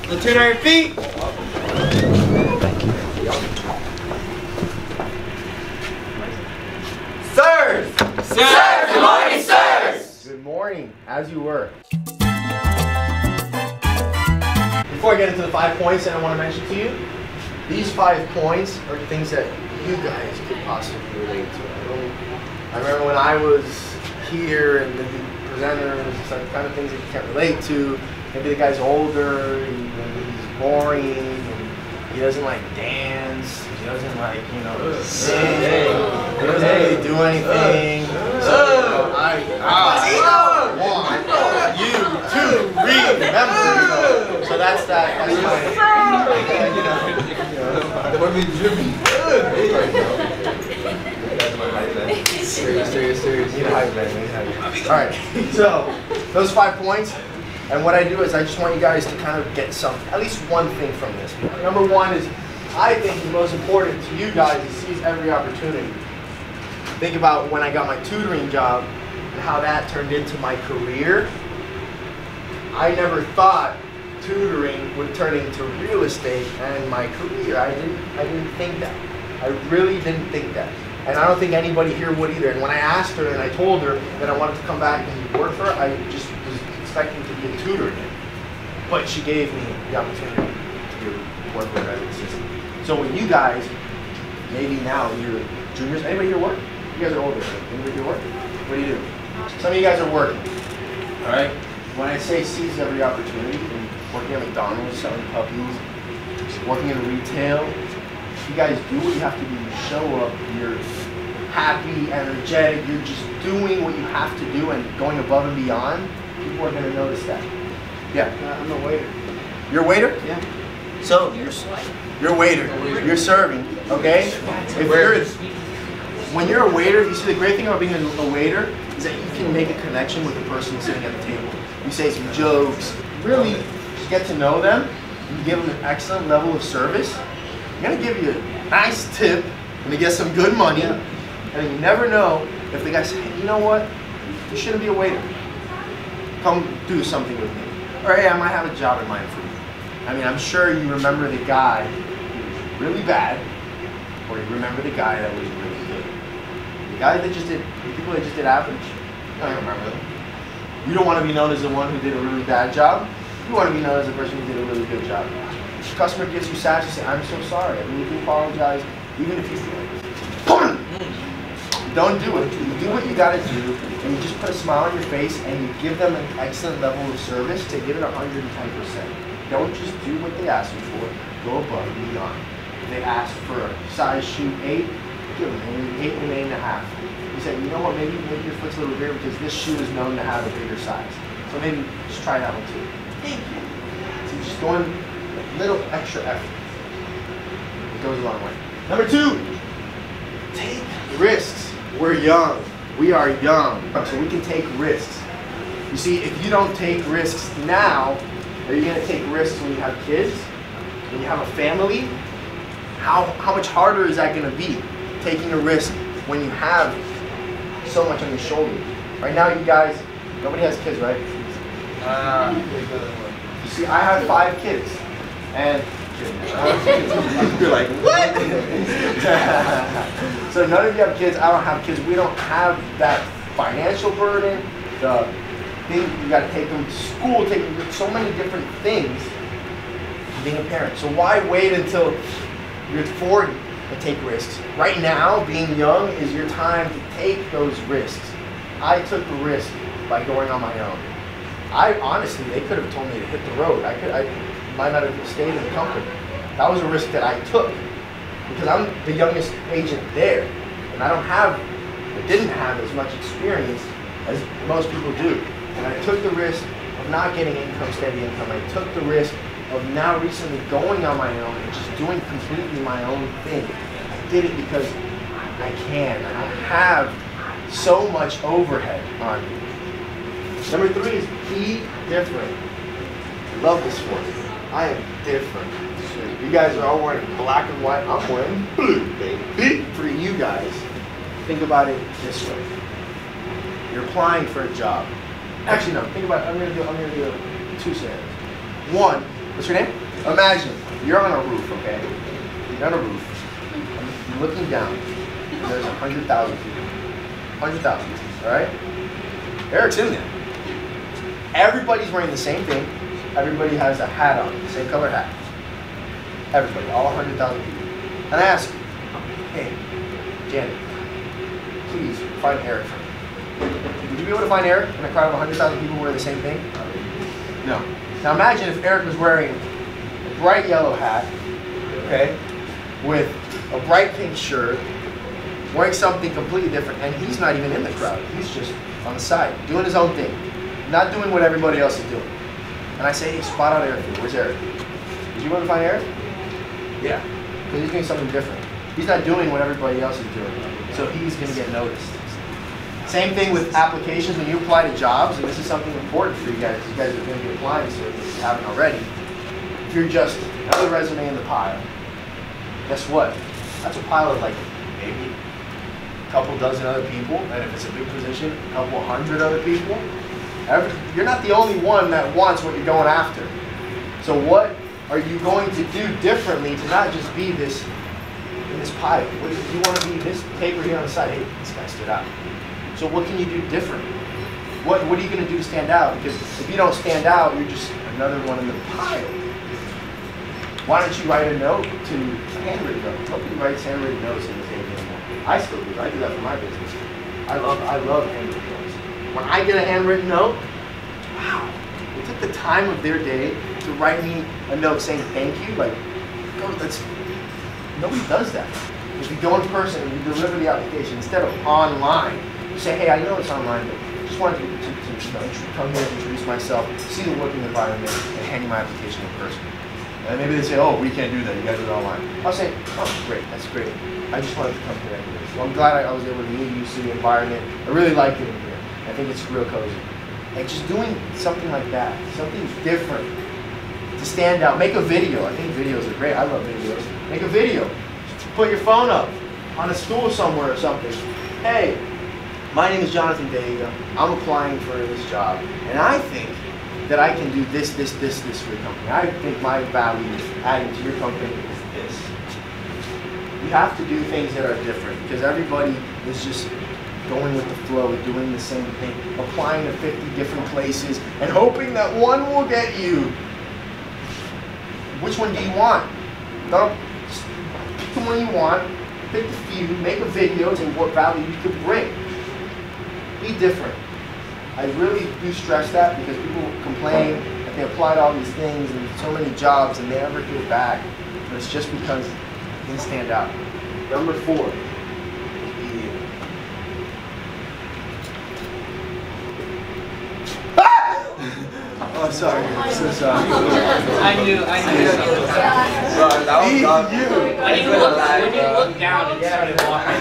Let's turn on your feet. Thank you. Sirs! Sirs! Good morning, sirs! Good morning, as you were. Before I get into the 5 points that I want to mention to you, these 5 points are things that you guys could possibly relate to. I remember when I was here and the presenters, the kind of things that you can't relate to. Maybe the guy's older, he's boring, and he doesn't like dance, he doesn't like, you know, sing, he doesn't really do anything. So I want you to remember. So that's that. That's my, serious. You know how you been. Alright, so those 5 points. And what I do is I just want you guys to kind of get at least one thing from this. Number 1 is, I think the most important to you guys is seize every opportunity. Think about when I got my tutoring job and how that turned into my career. I never thought tutoring would turn into real estate and my career. I didn't think that. I really didn't think that. And I don't think anybody here would either. And when I asked her and I told her that I wanted to come back and work for her, I just was expecting to be a tutor again. But she gave me the opportunity to work with her as an assistant. So when you guys, maybe now you're juniors, anybody here work? You guys are older, right? Anybody here work? What do you do? Some of you guys are working, all right? When I say seize every opportunity, working at McDonald's, selling puppies, working in retail, you guys do what you have to do. You show up, you're happy, energetic, you're just doing what you have to do and going above and beyond. People are going to notice that. Yeah. I'm a waiter. You're a waiter? Yeah. So, you're a waiter. You're serving, okay? When you're a waiter, you see the great thing about being a waiter is that you can make a connection with the person sitting at the table. You say some jokes, really get to know them, you give them an excellent level of service. They're going to give you a nice tip and they get some good money, and you never know if the guy says, hey, you know what, you shouldn't be a waiter. Come do something with me. Or hey, I might have a job in mind for you. I mean, I'm sure you remember the guy who was really bad, or you remember the guy that was really good. The guy that just did, the people that just did average, you don't remember them. You don't want to be known as the one who did a really bad job. You want to be known as the person who did a really good job. If the customer gives you sass, you say, I'm so sorry, I really do apologize, even if you feel like, don't do it. You do what you got to do, and you just put a smile on your face, and you give them an excellent level of service to give it 110%. Don't just do what they ask you for, go above and beyond. If they ask for a size shoe 8, give them an 8 and an 8.5. You say, you know what, maybe your foot's a little bigger because this shoe is known to have a bigger size. So maybe just try that one too. Thank you. So just going a little extra effort. It goes a long way. Number 2, take risks. We're young. We are young, so we can take risks. You see, if you don't take risks now, are you going to take risks when you have kids? When you have a family? How much harder is that going to be? Taking a risk when you have so much on your shoulders. Right now, you guys, nobody has kids, right? You see, I have 5 kids, and you're like, what? So none of you have kids, I don't have kids. We don't have that financial burden, the thing, you got to take them to school, take them to so many different things, being a parent. So why wait until you're 40 to take risks? Right now, being young is your time to take those risks. I took a risk by going on my own. Honestly, they could have told me to hit the road. I might not have stayed in the company. That was a risk that I took because I'm the youngest agent there, and I didn't have as much experience as most people do. And I took the risk of not getting steady income. I took the risk of now recently going on my own and just doing completely my own thing. I did it because I can. I don't have so much overhead on me. Number 3 is be different. I love this one. I am different. You guys are all wearing black and white. I'm wearing blue, baby. For you guys, think about it this way. You're applying for a job. Actually, no. Think about it. I'm gonna do 2 scenarios. 1, What's your name? Imagine you're on a roof, okay? You're on a roof. You're looking down. There's 100,000 people. 100,000, all right? Eric's in there. Everybody's wearing the same thing. Everybody has a hat on, the same color hat. Everybody, all 100,000 people. And I ask, hey, Janet, please find Eric for me. Would you be able to find Eric in a crowd of 100,000 people wearing the same thing? No. Now imagine if Eric was wearing a bright yellow hat, okay, with a bright pink shirt, wearing something completely different, and he's not even in the crowd. He's just on the side, doing his own thing, not doing what everybody else is doing. And I say, hey, spot out Eric. Where's Eric? Did you want to find Eric? Yeah, because he's doing something different. He's not doing what everybody else is doing, so he's going to get noticed. Same thing with applications. When you apply to jobs, and this is something important for you guys are going to be applying, so if you haven't already, if you're just another resume in the pile, guess what? That's a pile of like maybe a couple dozen other people, and if it's a big position, a couple hundred other people. You're not the only one that wants what you're going after. So what are you going to do differently to not just be this in this pile? What do you want to be this paper here on the side? Hey, this guy stood out. So what can you do different? What are you going to do to stand out? Because if you don't stand out, you're just another one in the pile. Why don't you write a note to a handwritten note? Nobody writes handwritten notes in the table anymore. I still do. I do that for my business. I love handwritten notes. When I get a handwritten note, wow, they took the time of their day to write me a note saying thank you. Like, nobody does that. If you go in person and you deliver the application instead of online, you say, hey, I know it's online, but I just wanted to come here and introduce myself, see the working environment, and hand you my application in person. And maybe they say, oh, we can't do that, you gotta do it online. I'll say, oh, great, that's great. I just wanted to come here anyway. So I'm glad I was able to meet you, see the environment. I really like it in here. I think it's real cozy. Like just doing something like that, something different to stand out. Make a video. I think videos are great. I love videos. Make a video. Put your phone up on a stool somewhere or something. Hey, my name is Jonathan Vega. I'm applying for this job, and I think that I can do this for your company. I think my value adding to your company is this. You have to do things that are different because everybody is just going with the flow, doing the same thing, applying to 50 different places, and hoping that one will get you. Which one do you want? Don't pick the one you want, pick the few, make a video and what value you could bring. Be different. I really do stress that because people complain that they apply to all these things and so many jobs and they never hear back. But it's just because they didn't stand out. Number 4. Oh, sorry. I'm so sorry. I knew something. When you looked down and started walking.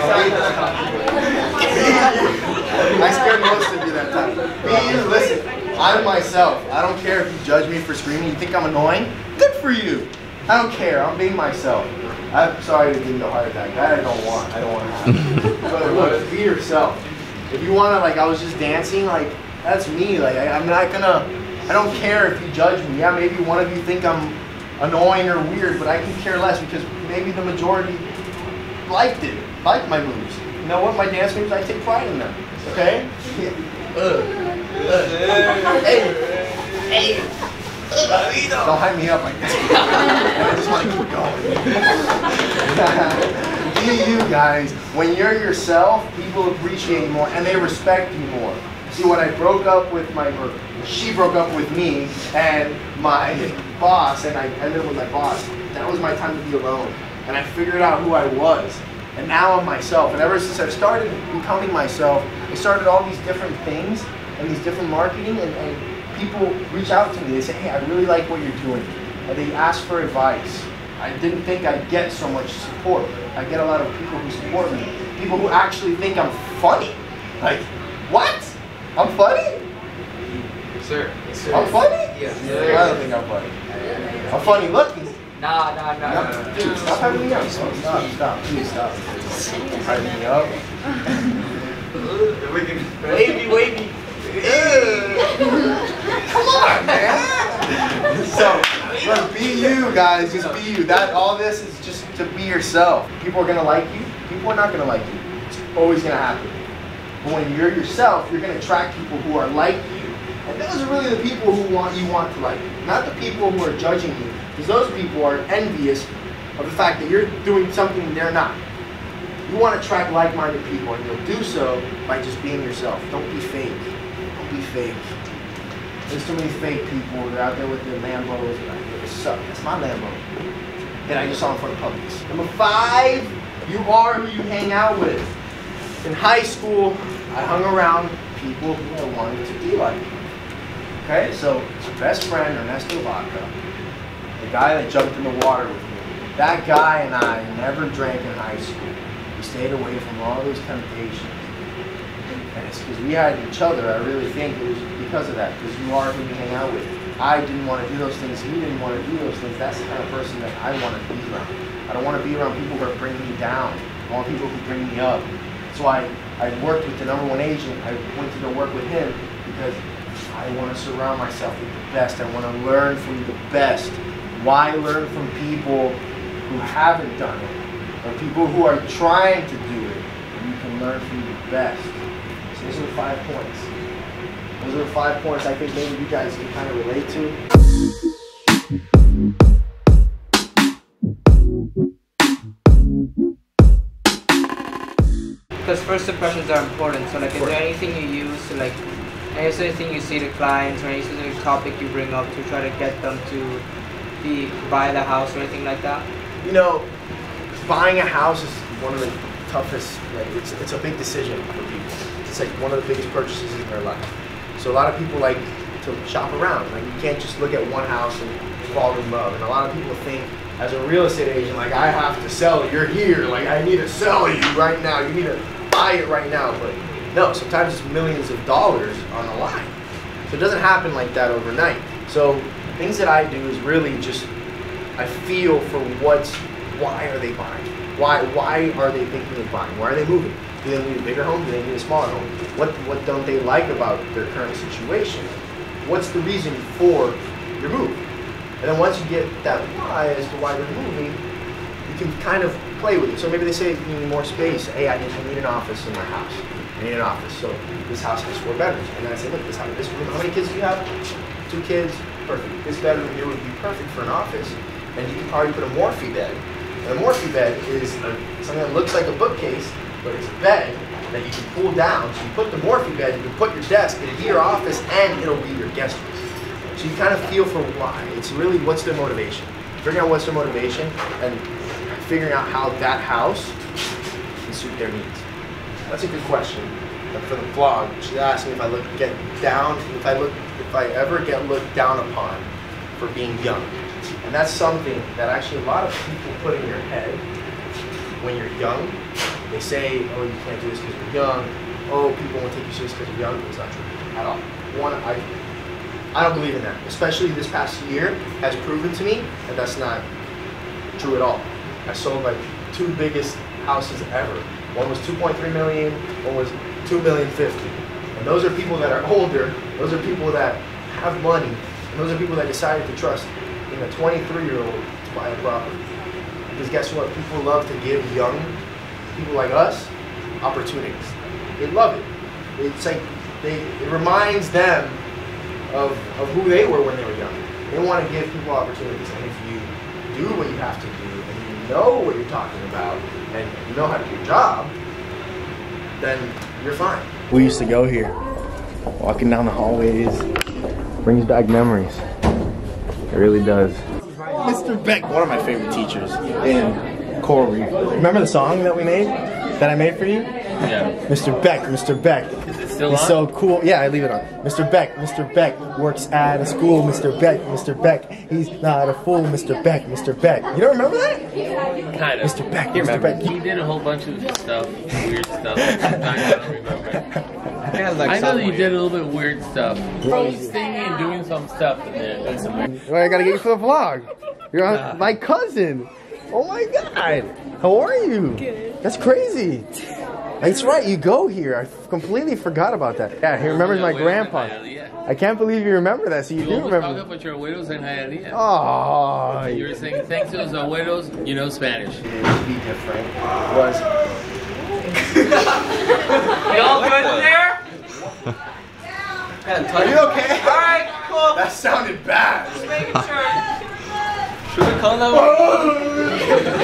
I scared most of you that time. Be you, listen. I'm myself. I don't care if you judge me for screaming. You think I'm annoying? Good for you. I don't care. I'm being myself. I'm sorry to give you a heart attack. That I don't want to have. But look, be yourself. If you want to, like, I was just dancing, like, that's me. Like, I'm not gonna. I don't care if you judge me. Yeah, maybe one of you think I'm annoying or weird, but I can care less because maybe the majority liked my moves. You know what? My dance moves, I take pride in them. Okay? Hey. Don't hype me up like that. I just want to keep going. Be you guys. When you're yourself, people appreciate you more and they respect you more. See, when I broke up with she broke up with me and my boss, and I ended up with my boss, that was my time to be alone. And I figured out who I was. And now I'm myself. And ever since I've started becoming myself, I started all these different things and these different marketing, and people reach out to me. They say, hey, I really like what you're doing. And they ask for advice. I didn't think I'd get so much support. I get a lot of people who support me. People who actually think I'm funny. Like, what? I'm funny? Yes, sir. Yes, sir. I'm funny? Yes. I don't think I'm funny. I'm funny looking. Nah. Dude, stop hyping me up. Stop. Please stop. Hyping me up. Wavy. Come on, man. So, be Look, be you, guys. Just be you. All this is just to be yourself. People are gonna like you. People are not gonna like you. It's always gonna happen. But when you're yourself, you're gonna attract people who are like you. And those are really the people who you want to like you, not the people who are judging you. Because those people are envious of the fact that you're doing something they're not. You want to attract like-minded people, and you'll do so by just being yourself. Don't be fake. Don't be fake. There's too many fake people. They're out there with their Lambos. And like, what's up? That's my Lambo. And I just saw in front of Publix. Number 5, you are who you hang out with. In high school, I hung around people who I wanted to be like. Okay, so my best friend, Ernesto Vega, the guy that jumped in the water with me, that guy and I never drank in high school. We stayed away from all those temptations. And it's because we had each other. I really think it was because of that, because you are who you hang out with. I didn't want to do those things. He didn't want to do those things. That's the kind of person that I want to be around. I don't want to be around people who are bringing me down. I want people who bring me up. That's why I worked with the #1 agent. I went to go work with him because I want to surround myself with the best. I want to learn from the best. Why learn from people who haven't done it? Or people who are trying to do it? And you can learn from the best. So those are the 5 points. Those are the 5 points I think maybe you guys can kind of relate to. Because first impressions are important. So like, is there anything you use to like, anything you say to clients or any specific topic you bring up to try to get them to buy the house or anything like that? You know, buying a house is one of the toughest, like it's a big decision for people. It's like one of the biggest purchases in their life. So a lot of people like to shop around. Like you can't just look at one house and fall in love. And a lot of people think as a real estate agent, like I have to sell it, you're here, like I need to sell you right now, you need to buy it right now. But no, sometimes it's millions of dollars on the line. So it doesn't happen like that overnight. So things that I do is really just, I feel for why are they buying? Why are they thinking of buying? Why are they moving? Do they need a bigger home? Do they need a smaller home? What don't they like about their current situation? What's the reason for your move? And then once you get that why as to why they're moving, you can kind of play with it. So maybe they say you need more space. Hey, I need an office in my house. I need an office. So this house has 4 bedrooms. And then I say, look, this room, how many kids do you have? 2 kids. Perfect. This bedroom here would be perfect for an office. And you can probably put a Morphe bed. And a Morphe bed is something that looks like a bookcase, but it's a bed that you can pull down. So you put the Morphe bed, you can put your desk, it'll be your office, and it'll be your guest room. So you kind of feel for why. It's really what's their motivation. Figuring out what's their motivation and figuring out how that house can suit their needs. That's a good question. But for the vlog, she's asking if I ever get looked down upon for being young. And that's something that actually a lot of people put in your head when you're young. They say, oh, you can't do this because you're young. Oh, people won't take you serious because you're young. It's not true at all. I don't believe in that. Especially this past year has proven to me that that's not true at all. I sold like 2 biggest houses ever. One was 2.3 million, one was 2,050,000. And those are people that are older, those are people that have money, and those are people that decided to trust in a 23-year-old to buy a property. Because guess what? People love to give young people like us opportunities. They love it. It's like it reminds them of who they were when they were young. They want to give people opportunities. And if you do what you have to do, and you know what you're talking about, and you know how to do your job, then you're fine. We used to go here, walking down the hallways. Brings back memories. It really does. Mr. Beck, one of my favorite teachers in Coral Reef. Remember the song that we made? That I made for you? Yeah. Mr. Beck, Mr. Beck. Is it still He's on? so cool. Yeah, I leave it on. Mr. Beck works at a school. Mr. Beck, he's not a fool. Mr. Beck. You don't remember that? Kind of. Mr. Beck, You Mr. remember. Beck. He did a whole bunch of stuff, weird stuff. I don't remember. I know that you did a little bit weird stuff. Singing and doing some stuff and then doing some weird. Well, I gotta get you for the vlog. You're my cousin. Oh my god. How are you? Good. That's crazy. That's right, you go here. I completely forgot about that. Yeah, he remembers my grandpa. I can't believe you remember that, so you do remember. Talk about your abuelos en Hialeah. Oh. You were saying thanks to those abuelos, you know Spanish. To be different was... Y'all good there? Are you okay? Alright, cool. That sounded bad. Just making sure. Should we call them?